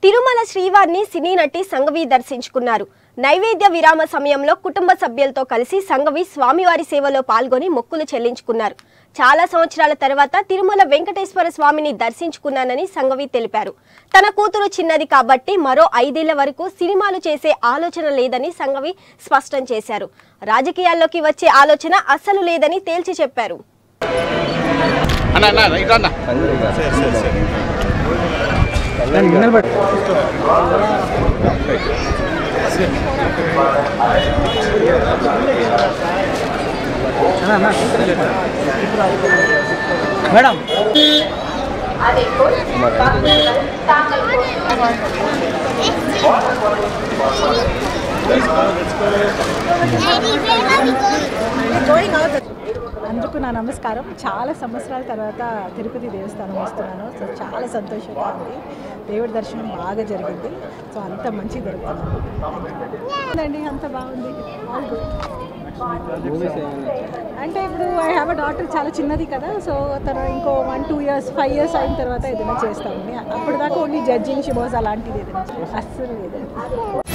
తిరుమల శ్రీవారిని సినీ నటి సంఘవి దర్శించుకున్నారు. నైవేద్య విరామ సమయంలో కుటుంబ సభ్యులతో కలిసి సంఘవి స్వామివారి సేవలో పాల్గొని మొక్కులు చెల్లించుకున్నారు. చాలా సంవత్సరాల తర్వాత తిరుమల వెంకటేశ్వర స్వామిని దర్శించుకున్నానని సంఘవి తెలిపారు. తన కూతురు చిన్నది కాబట్టి మరో 5 ఏళ్ల వరకు సినిమాలు చేసే ఆలోచన లేదని సంఘవి స్పష్టం చేశారు. రాజకీయాల్లోకి వచ్చే ఆలోచన అస్సలు లేదని తేల్చి చెప్పారు. మేడం అందుకు నా నమస్కారం. చాలా సంవత్సరాల తర్వాత తిరుపతి దేవస్థానం వస్తున్నాను. సో చాలా సంతోషంగా ఉంది. దేవుడి దర్శనం బాగా జరిగింది. సో అంత మంచి జరుగుతుంది. అంత బాగుంది. అంటే ఇప్పుడు ఐ హ్యావ్ అ డాటర్, చాలా చిన్నది కదా. సో తను ఇంకో 1-2 years 5 years అయిన తర్వాత ఏదైనా చేస్తామని. అప్పటిదాకా ఓన్లీ జడ్జింగ్ షోస్ అలాంటిది ఏదైనా అస్సలు లేదండి.